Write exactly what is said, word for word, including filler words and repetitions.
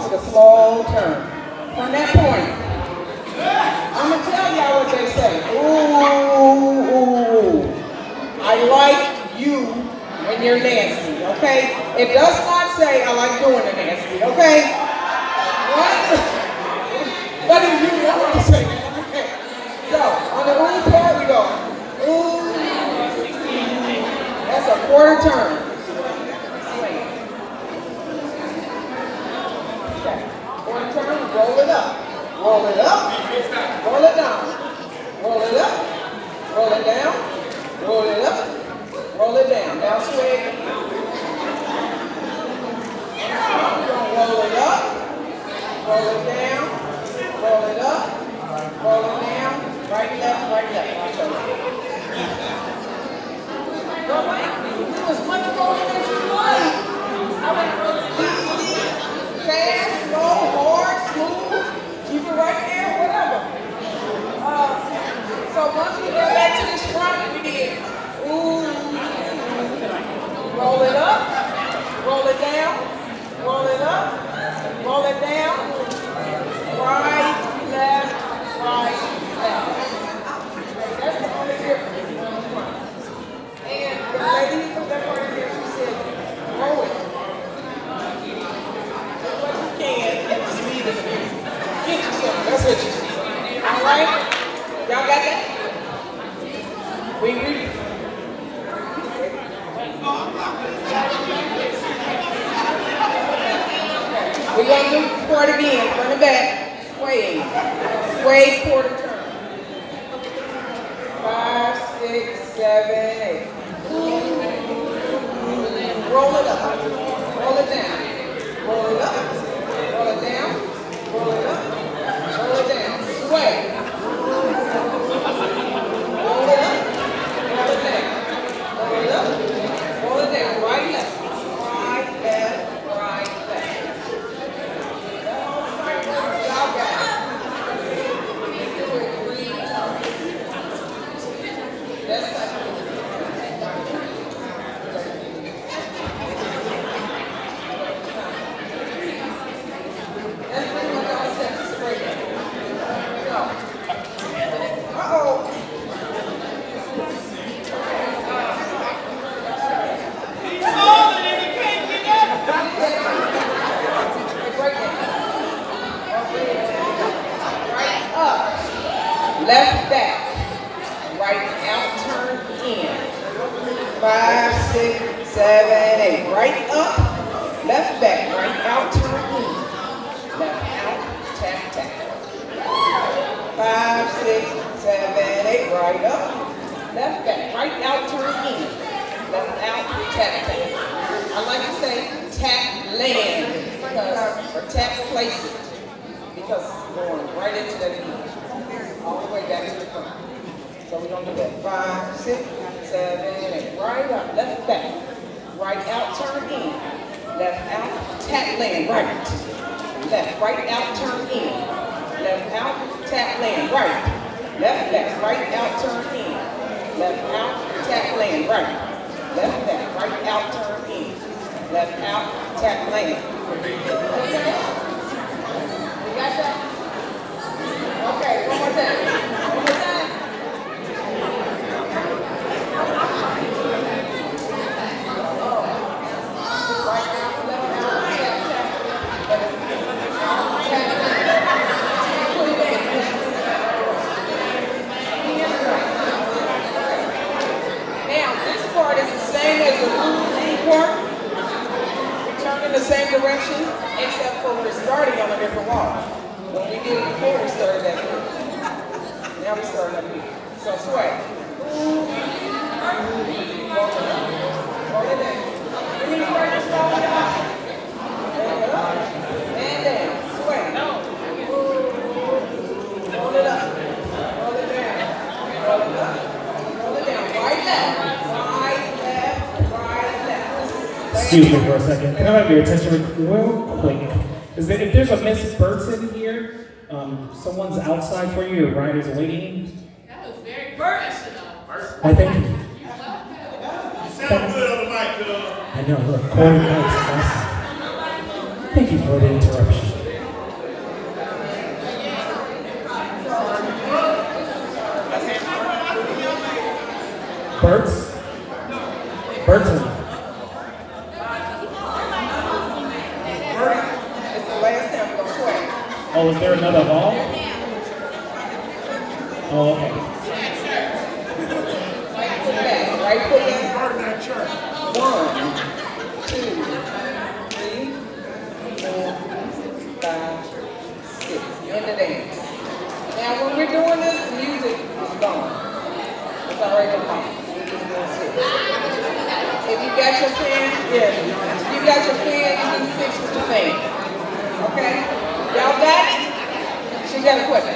with a slow turn. From that point, I'm going to tell y'all what they say. Ooh, ooh, I like you when you're nasty, okay? It does not say I like doing the nasty, okay? What? What do you want to say? Okay. So, on the ooh part, we go, ooh. That's a quarter turn. One turn, roll it up, roll it up, roll it down, roll it up, roll it down, roll it up, roll it down. Now swing. Roll it up, roll it down, roll it up, roll it down, right, left, right, left. I'll show you. Do as much rolling as you like. I went really fast, slow, hard, smooth, keep it right there, whatever. Uh, so once we get back to this front, we did, ooh, roll it up, roll it down, roll it up, roll it down, right, left, right, left. That's the only difference on the front. And the lady who put that part in there, she said, roll it. That's what you see. All right? Y'all got that? We read. We're going to do this part again. Front and back. Sway. Sway quarter turn. Five, six, seven, eight. Roll it up. Roll it down. Roll it up. Roll it down. Roll it up. Roll it down. Sway. Roll it up. Roll it down. Roll it up. Roll it down. Right, left. Right, left. Right, left. Y'all got it. Do it three times. That's like left back, right out, turn in. Five, six, seven, eight. Right up, left back, right out, turn in. Left out, tap, tap. Five, six, seven, eight. Right up, left back, right out, turn in. Left out, tap, tap. I like to say tap land, because, or tap place it, because going right into that knee. All the way back to the front. So we're going to do that. Five, six, seven, eight. Right up, left back. Right out, turn in. Left out, tap land, right. Left, right out, turn in. Left out, tap land, right. Left back, right out, turn in. Left out, tap land, right. Left back, right out, turn in. Left out, tap land. Okay? You got that? Okay, one more time. One more time. Right out, left out, tap, tap. Put it back. Now, this part is the same as the blue part. We turn in the same direction, except for we're starting on a different wall. When we did it before, we started that here. Now we start up here. So sway. Roll it up. Roll it down. We need to practice rolling it up. Roll it up. And down. Sway. Roll it up. Roll it down. Roll it up. Roll it down. Right left. Right left. Right left. Excuse me for a second. Can I have your attention real quick? Is that if there's a Miss Burton here, um, someone's outside for you, your ride is waiting. That was very personal. I thank you. You sound good on the mic, girl. I know, look, Corey Nice. Thank you for the interruption. Bert's? Burton. It's the last time we're going to swear. Oh, is there another hall? Oh, okay. Right foot back. Right foot back. One, two, three, four, five, six. In the dance. Now, when we're doing this, the music is gone. It's already gone. We're just doing six. If you got your fan, yeah. If you got your fan, you do six with your fan. Okay? Y'all got it? She got a question.